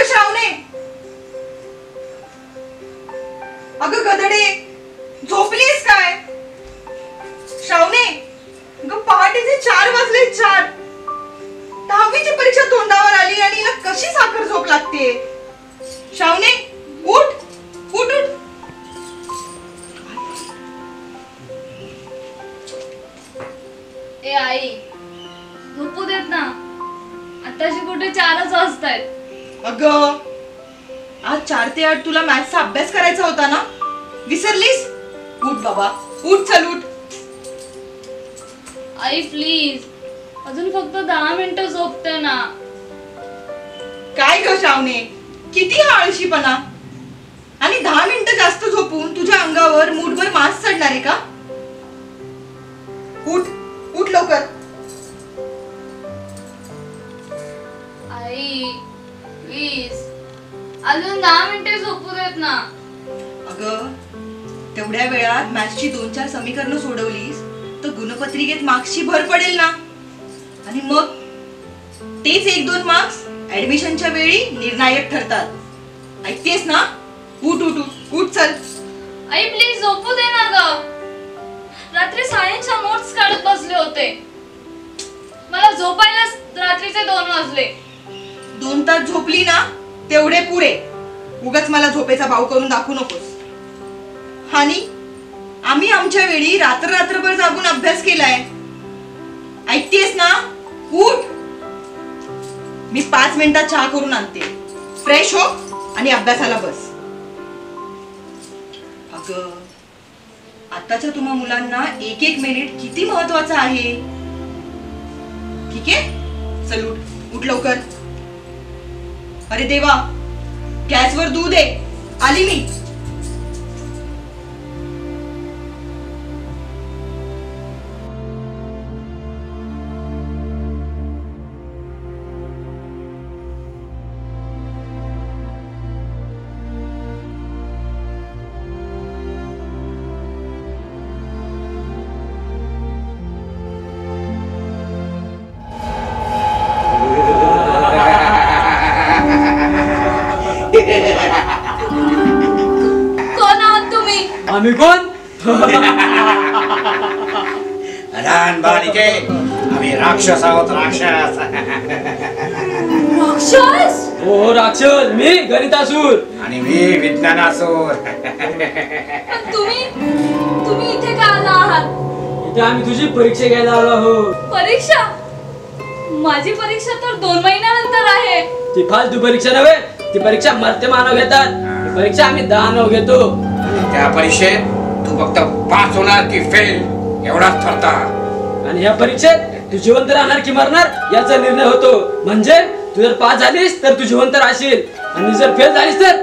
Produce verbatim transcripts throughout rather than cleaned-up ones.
श्रावणे, अगं गधडे, झोपलीस काय? श्रावणे, अगं पहाटेचे चार वाजले. चार. दहावीची परीक्षा तोंडावर आली आणि हिला कशी साखर झोप लागते? श्रावणे, उठ उठ उठ. ए आई, झोपू देत ना. आताशी कुठे चारच वाजतायत. अगं आज चार ते आठ तुला मॅथ्सचा अभ्यास करायचा होता ना, विसरलीस? उठ बाबा, उठ, चल उठ. आई प्लीज, अजून फक्त दहा मिनिटं झोपते ना. काय ग श्रावणे, किती हा आळशीपणा. आणि दहा मिनिटं जास्त झोपून तुझ्या अंगावर मूठभर मांस चढणार आहे का? उठ उठ लवकर. आई प्लीज, अजून दहा मिनिटे झोपू देत ना. अगं तेवढ्या वेळात मॅथ्सची दोन चार समीकरणं सोडवलीस तर गुणपत्रिकेत मार्क्सची भर पडेल ना. आणि मग तेच एक दोन मार्क्स ऍडमिशनच्या वेळी निर्णायक ठरतात. ऐकतेस ना? उठ उठ उठ उठ, चल. आई प्लीज झोपू दे ना ग. रात्री सायन्सच्या नोट्स काढत बसले होते. मला झोपायलाच रात्रीचे दोन वाजले. दोन तास झोपली ना तेवढे पुरे. उगाच मला झोपेचा भाव करून दाखवू नकोस. आणि आम्ही आमच्या वेळी रात्र रात्रभर जागून अभ्यास केलाय. ऐकतेस ना? उठ. मी पाच मिनिटात चहा करून आणते. फ्रेश हो आणि अभ्यासाला बस. अगं आताच्या तुम्हा मुलांना एक एक मिनिट किती महत्वाचा आहे. ठीक आहे, चल उठ उठ लवकर. अरे देवा, गॅसवर दूध आहे, आली मी. कोण आहात तुम्ही? आम्ही कोण? लहान बालिके, आम्ही राक्षस आहोत. राक्षस. राक्षस? हो राक्षस. मी गणितासूर. आणि मी विज्ञानासूर. पण तुम्ही तुम्ही इथे का आला आहात? इथे आम्ही तुझी परीक्षा घ्यायला आलो आहोत. परीक्षा? माझी परीक्षा तर दोन महिन्यानंतर आहे. ती फालतू परीक्षा नव्हे. ती परीक्षा मर्त्य मानव घेतात. ती परीक्षा आम्ही दानव घेतो. त्या परीक्षेत तू फक्त पास होणार की फेल एवढाच ठरता. आणि या परीक्षेत तू जिवंत राहणार की मरणार याचा निर्णय होतो. म्हणजे तू जर पास झालीस तर तू जिवंत राहशील आणि जर फेल झालीस तर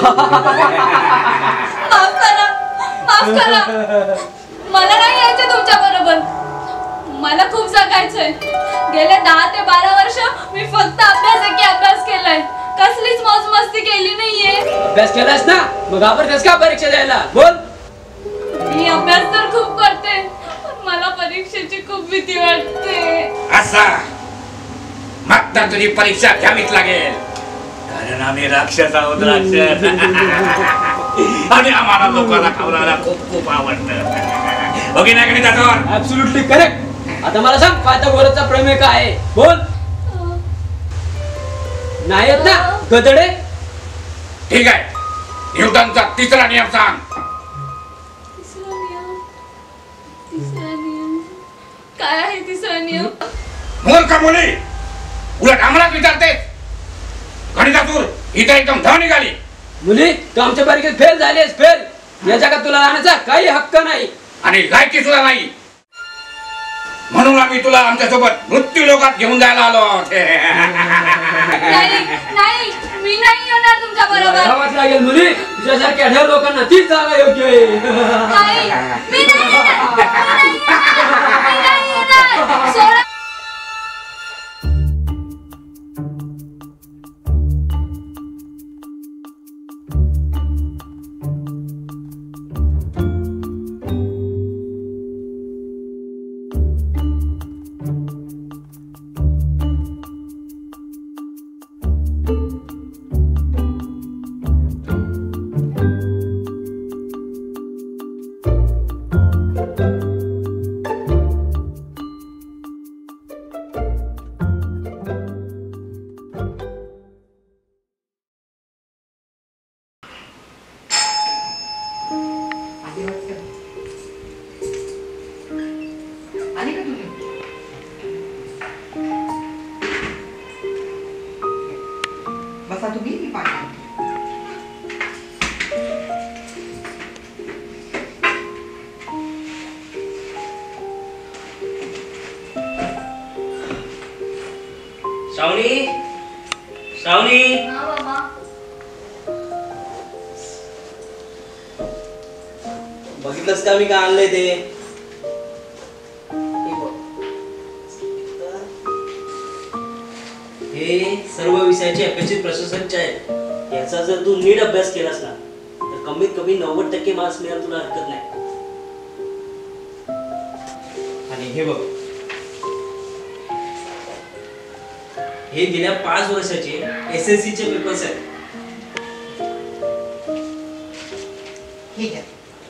माफ करा, माफ करा. मला नाही यायचं तुमच्या बरोबर. मला खूप जगायचंय. गेल्या दहा ते बारा वर्ष मी फक्त अभ्यास की अभ्यास केलाय. कसलीच मौज मस्ती केली नाहीये. अभ्यास केलास ना, मग घाबरतेस का परीक्षा द्यायला? बोल. मी अभ्यास तर खूप करते, पण मला परीक्षेची खूप भीती वाटते. असा मग तर तुझी परीक्षा घ्यावीच लागेल. कारण आम्ही राक्षस आहोत. राक्षस. आणि आम्हाला लोकांना खावणारा खूप खूप आवडतं. ओके ना गणितावर? Absolutely correct. आता मला सांग, पायथागोरसचा प्रमेय काय आहे? बोल. नाही येत ना गधडे? ठीक आहे, न्यूटनचा तिसरा नियम सांग. तिसरा नियम? तिसरा नियम काय आहे? तिसरा नियम? मूर्ख मुली, उलट आम्हालाच विचारतेस. गणितातूर इथे एकदम ध निघाली. मुली, तू आमच्या परीक्षेत फेल झालीस. फेल. या जगात तुला राहण्याचा काही हक्क नाही आणि लायकी सुद्धा नाही. म्हणून आम्ही तुला आमच्या सोबत मृत्यू लोकात घेऊन जायला आलो आहोत. नाही नाही, मी नाही येणार तुमच्या बरोबर. जावंच लागेल मुली. तुझ्यासारख्या ढेर लोकांना तीच जागा योग्य आहे. नाही, मी नाही येणार. मी नाही येणार. मी नाही येणार. सोडा. बसा तुम्ही, मी पाणी आणते. श्रावणी, श्रावणी, हा बाबा. बघितलंस का मी काय आणलंय ते? हे सर्व विषयाचे अपेक्षित प्रशासनचे आहे. याचा जर तू नीट अभ्यास केलास ना तर कमीत कमी नव्वद टक्के मार्क्स मिळायला तुला हरकत नाही. आणि हे बघ, हे गेल्या पाच वर्षाचे एस एस सी चे पेपर्स आहेत. हे घ्या.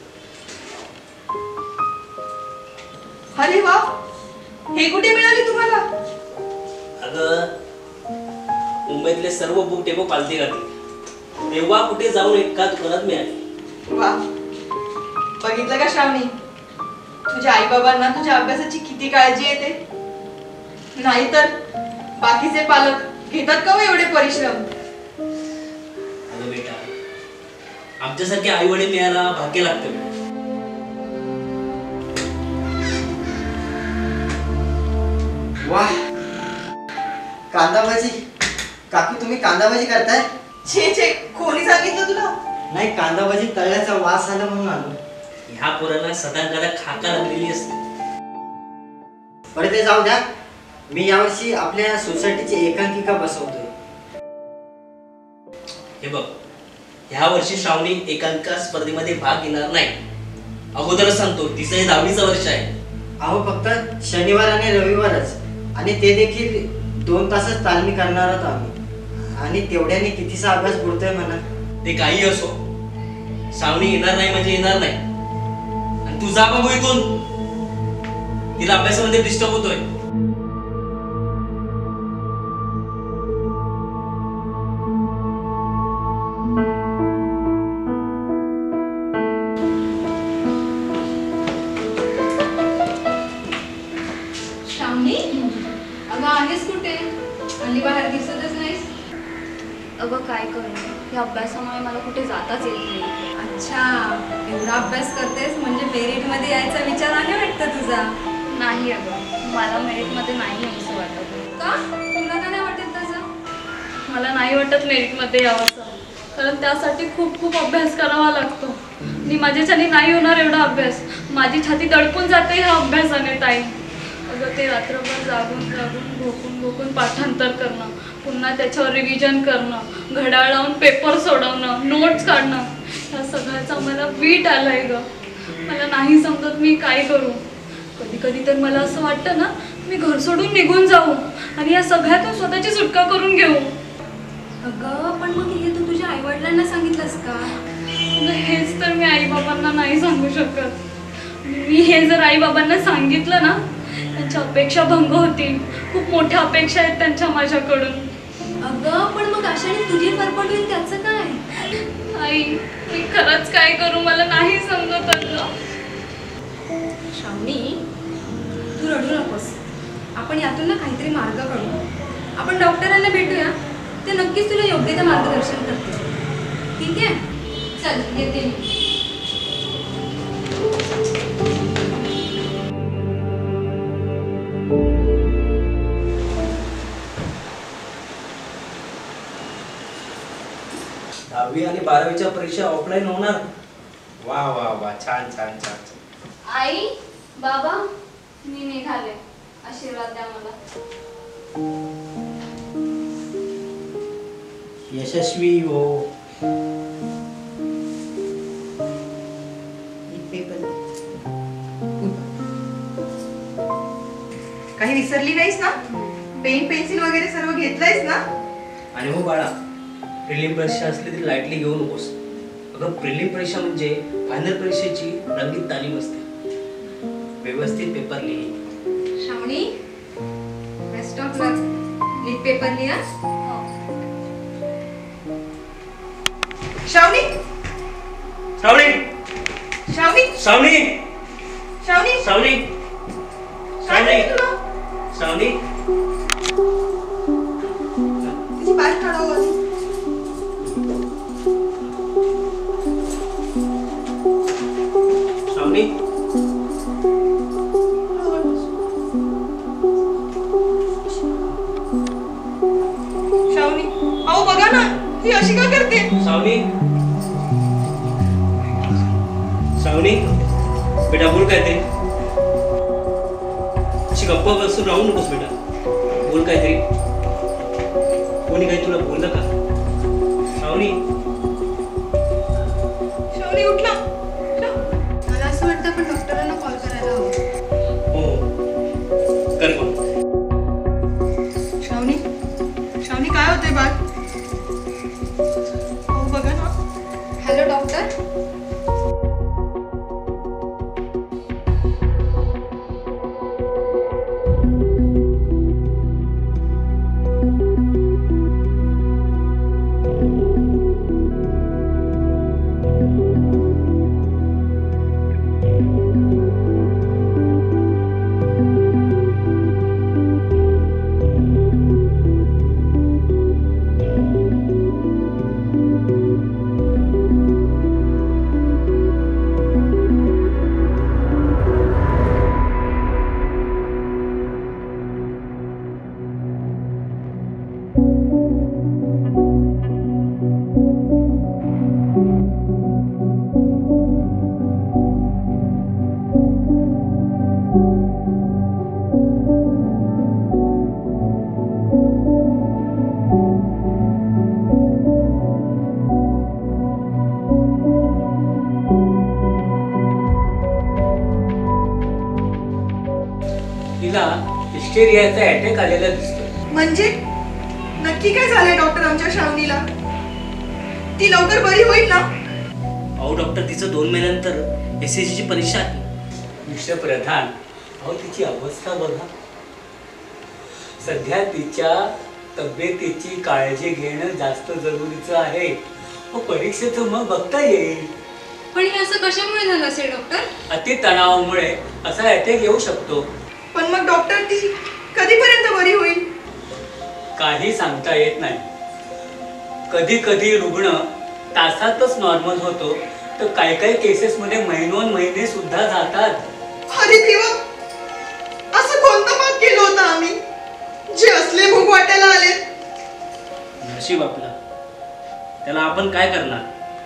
अरे वा, हे कुठे मिळाले तुम्हाला? अगं मुंबईतले सर्व बुक डेपो पालती करते तेव्हा कुठे जाऊन एका दुकानात मिळाली. वा, बघितलं का श्रावणी, तुझ्या आई बाबांना तुझ्या अभ्यासाची किती काळजी येते. नाहीतर बाकीचे पालक घेतात का हो एवढे परिश्रम? अगं बेटा, आमच्यासारखे आई वडील मिळायला भाग्य लागतं. वाह, कांदा भाजी. काकू तुम्ही कांदा भाजी करताय? छे छे, कोणी सांगितलं तुला? नाही, कांदा भाजी तळल्याचा वास आला म्हणून आलो. ह्या पोरांना सदा कदा खाका लागलेली असते. बरं ते जाऊ द्या, मी यावर्षी आपल्या सोसायटीची एकांकिका बसवतोय. हे बघ, ह्या वर्षी श्रावणी एकांकिका स्पर्धेमध्ये भाग घेणार नाही. अगोदरच सांगतो, तिचं हे दहावीचं वर्ष आहे. अहो फक्त शनिवार आणि रविवारच, आणि ते देखील दोन तासच तालमी करणार आहोत आम्ही. आणि तेवढ्याने कितीचा अभ्यास बुडतोय म्हणा. ते काही असो, श्रावणी येणार नाही म्हणजे येणार नाही. आणि तू जा बघू इथून, तिला अभ्यासामध्ये डिस्टर्ब होतोय. श्रावणी, अगं आहेस कुठे? हल्ली बाहेर दिसतच नाहीस. अगं काय करू, या अभ्यासामुळे मला कुठे जाताच येत नाही. अच्छा, एवढा अभ्यास करतेस म्हणजे मेरिट मध्ये यायचा विचार आहे वाटतं तुझा? नाही अगं, मला मेरिटमध्ये नाही यायचं वाटत. का? तुला का नाही वाटत तसं? मला नाही वाटत मेरिटमध्ये यावंसं, कारण त्यासाठी खूप खूप अभ्यास करावा लागतो. आणि माझ्याच्याने नाही होणार एवढा अभ्यास. माझी छाती दडपून जाते ह्या अभ्यासाने ताई. अगं ते रात्रभर जागून जागून घोकून घोकून पाठांतर करणं, पुन्हा त्याच्यावर रिव्हिजन करणं, घड्याळ लावून पेपर सोडवणं, नोट्स काढणं, ह्या सगळ्याचा मला वीट आलाय ग. मला नाही समजत मी काय करू. कधी कधी तर मला असं वाटतं ना, मी घर सोडून निघून जाऊ आणि या सगळ्यातून स्वतःची सुटका करून घेऊ. अगं पण मग हे तू तुझ्या आई वडिलांना सांगितलंस का? अगं, हेच तर मी आईबाबांना नाही सांगू शकत. मी हे जर आईबाबांना सांगितलं ना, त्यांच्या अपेक्षा भंग होतील. खूप मोठ्या अपेक्षा आहेत त्यांच्या माझ्याकडून. अगं पण मग अशाने तुझी फरफट होईल त्याचं काय? आई, मी खरंच काय करू मला नाही समजत अगं. श्रावणी, तू रडू नकोस. आपण यातून ना काहीतरी मार्ग काढू. आपण डॉक्टरांना भेटूया, ते नक्कीच तुला योग्य ते मार्गदर्शन करतील. ठीक आहे? चल येते मी. दहावी आणि बारावीच्या परीक्षा ऑफलाईन होणार. वा वा वा, छान छान छान छान. आई, बाबा, मी निघाले. आशीर्वाद द्या मला. यशस्वी हो. काही विसरली नाहीस ना? पेन पेन्सिल वगैरे सर्व घेतलंयस ना? आणि हो बाळा, प्रिलिम परीक्षा असली तरी लाईटली घेऊ नकोस. अगं प्रिलिम परीक्षा म्हणजे फायनल परीक्षेची रंगीत तालीम असते. व्यवस्थित पेपर लिही. Shravani, best of luck. नीट पेपर लिहा. श्रावणी, श्रावणी, श्रावणी, श्रावणी, श्रावणी, श्रावणी, काय श्रावणी, झालं तुला? श्रावणी. तिची पाय काढावं. ही अशी का करते? सावनी, सावनी, बेटा बोल काय ते? अशी गप्पा बसून राहू नकोस बेटा, बोल काहीतरी. कोणी काही तुला बोललं का? सावनी, शावनी उठला. मला असं वाटतं आपण डॉक्टरांना कॉल करायला हवं. हो कर कॉल. शावनी, शावनी काय होते बाळ? हो बघा ना. Hello doctor. तिला हिस्टेरियाचा अटॅक आलेला दिसतोय. म्हणजे नक्की काय झालंय डॉक्टर आमच्या शावनीला? ती लवकर बरी होईल ना? अहो डॉक्टर, तिचं दोन महिन्यानंतर एस एस सी ची परीक्षा आहे. मिस्टर प्रधान, अहो तिची अवस्था बघा. सध्या तिच्या तब्येतीची काळजी घेणं जास्त जरुरीचं आहे. अहो परीक्षेचं मग बघता येईल. पण हे असं कशामुळे झालं असेल डॉक्टर? अति तणावामुळे असा अटॅक येऊ शकतो. पण मग डॉक्टर ती कधीपर्यंत बरी होईल? काही सांगता येत नाही. कधी कधी रुग्ण तासातच नॉर्मल होतो, तर काही काही केसेस मध्ये महिनोन महिने सुद्धा जातात. अरे देवा, असं कोणतं पाप केलं होतं आम्ही जे असले भोग वाटायला आले? नशीब आपलं, त्याला आपण काय करणार?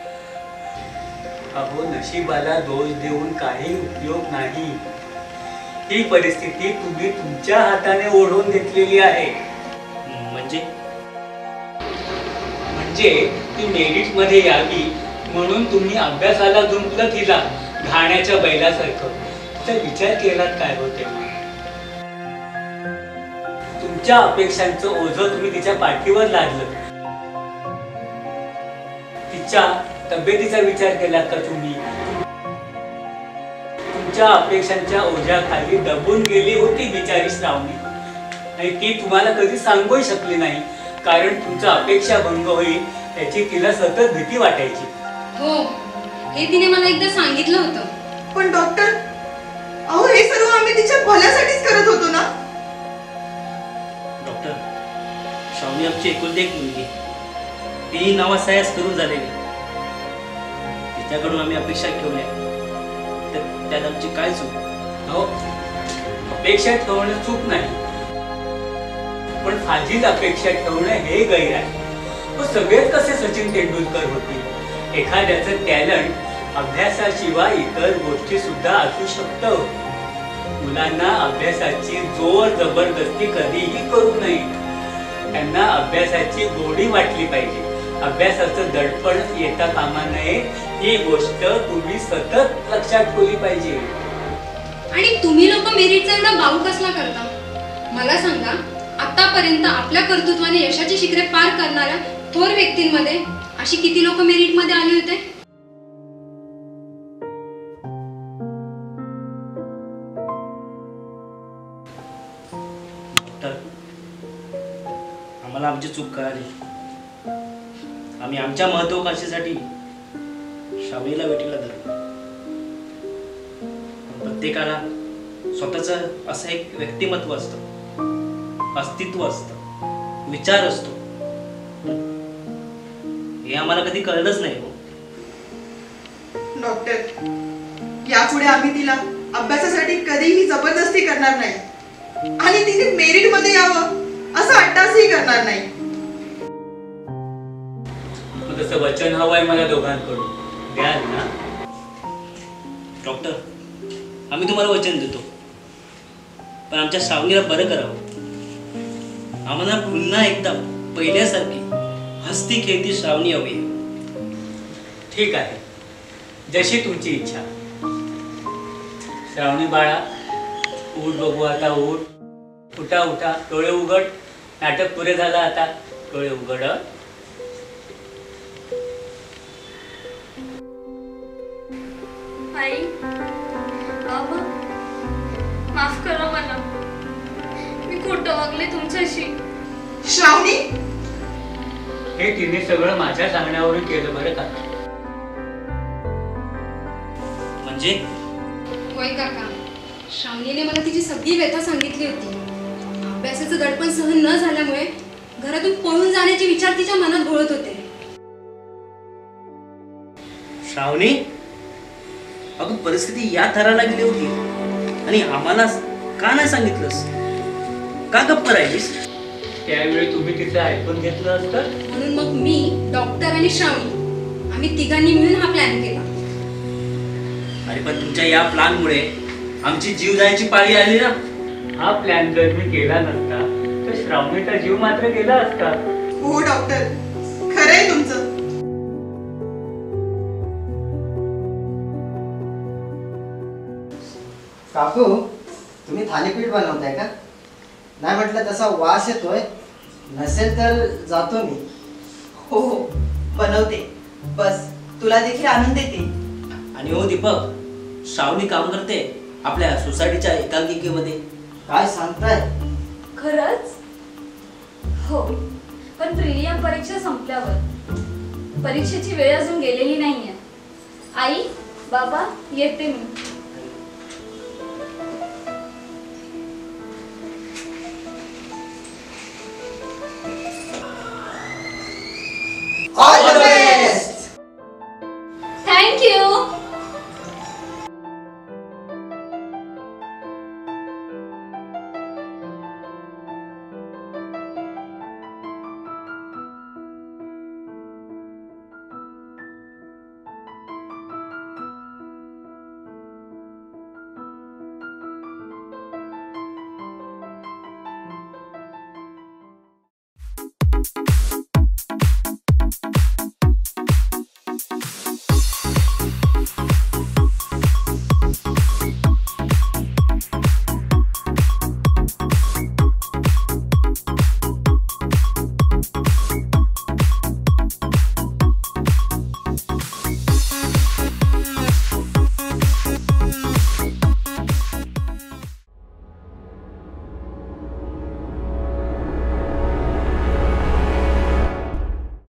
अहो नशिबाला दोष देऊन काही उपयोग नाही. ही परिस्थिती तुम्ही तुमच्या हाताने ओढून घेतलेली आहे. म्हणजे म्हणजे ती मेरिट मध्ये यावी म्हणून तुम्ही अभ्यासाला जुंपलं तिला घाण्याच्या बैलासारखं. तिचा विचार केलात काय होते? तुमच्या अपेक्षांचं ओझं तुम्ही तिच्या पाठीवर लादलं. तिच्या तब्येतीचा विचार केलात का तुम्ही? तुमच्या अपेक्षांच्या ओझ्याखाली दबून गेली होती बिचारी श्रावणी. आणि ती तुम्हाला कधी सांगूही शकली नाही, कारण तुमचा अपेक्षा भंग होईल याची तिला सतत भीती वाटायची. हो, हे तिने मला एकदा सांगितलं होतं. पण डॉक्टर, अहो हे सर्व आम्ही तिच्या भल्यासाठीच करत होतो ना. डॉक्टर, शावनी आमची एकुलती एक मुलगी, ती नावासायास करून झालेली. तिच्याकडून आम्ही अपेक्षा ठेवल्या, तर त्यात आमची काय चूक? हो, अपेक्षा ठेवणं चूक नाही, पण फाजील अपेक्षा ठेवणं हे गैर आहे. तो सगळेच कसे सचिन तेंडुलकर होतील? एखाद्याचं टॅलेंट अभ्यासाशिवाय इतर गोष्टी सुद्धा असू शकतं. मुलांना अभ्यासाची जोर जबरदस्ती कधीही करू नये. त्यांना अभ्यासाची गोडी वाटली पाहिजे. अभ्यासाचं दडपण येता कामा नये, ही गोष्ट तुम्ही सतत लक्षात ठेवली पाहिजे. आणि तुम्ही लोक मेरिटचा एवढा बाऊ कसला करता? मला सांगा, आतापर्यंत आपल्या कर्तृत्वाने यशाची शिखरे पार करणाऱ्या थोर व्यक्तींमध्ये अशी किती लोक मेरिट मध्ये आले होते? तर आम्हाला आमची चूक कळाली. आम्ही आमच्या महत्वाकांक्षेसाठी शावनीला वेटीला धरलो. प्रत्येकाला स्वतःच असं एक व्यक्तिमत्व असतं, अस्तित्व असतं, विचार असतो. हे आम्हाला कधी कळलंच नाही. हो डॉक्टर, यापुढे आम्ही तिला अभ्यासासाठी कधीही जबरदस्ती करणार नाही आणि तिने मेरिट मध्ये यावं असं अट्टासही करणार नाही. तसं वचन हवंय मला दोघांकडून. द्याल ना? डॉक्टर, आम्ही तुम्हाला वचन देतो, पण आमच्या श्रावणीला बरं करावं. आम्हाला पुन्हा एकदा पहिल्यासारखी हसती खेळती श्रावणी हवी. ठीक आहे, जशी तुमची इच्छा. श्रावणी बाळा, उठ बघू आता, उठ. उठा उठा, डोळे उघड. नाटक पुरे झालं आता, डोळे उघड. हं? आई, बाबा, माफ करा मला. मी खोटं वागले तुमच्याशी. श्रावणी, हे तिने सगळं माझ्या सांगण्यावरून केलं बरं का. म्हणजे होय काका, श्रावणीने मला तिची सगळी व्यथा सांगितली होती. अभ्यासाचं दडपण सहन न झाल्यामुळे घरातून पळून जाण्याचे विचार तिच्या मनात घोळत होते. श्रावणी, अगं परिस्थिती या थराला गेली होती आणि आम्हाला का नाही सांगितलंस? का गप्प राहिलीस? त्यावेळी तुम्ही तिचं ऐकून घेतलं असतं. म्हणून मग मी, डॉक्टर आणि श्रावणी आम्ही तिघांनी मिळून हा प्लॅन केला. अरे पण तुमच्या या प्लॅनमुळे आमची जीव जायची पाळी आली ना. हा प्लॅन जर मी केला नसता तर श्रावणीचा जीव मात्र गेला असता. हो डॉक्टर, खरंय तुमचं. काकू, तुम्ही थालीपीठ बनवताय का? नाही म्हटलं तसा वास येतोय. नसेल तर जातो मी. हो हो, बनवते. बस, तुला देखील आणून देते. आणि हो दीपक, श्रावणी काम करते आपल्या सोसायटीच्या एकांकिकेमध्ये. काय सांगताय? खरंच? हो, पण प्रिलियम परीक्षा संपल्यावर. परीक्षेची वेळ अजून गेलेली नाहीये. आई, बाबा, येते मी. All the best. Thank you. Thank you.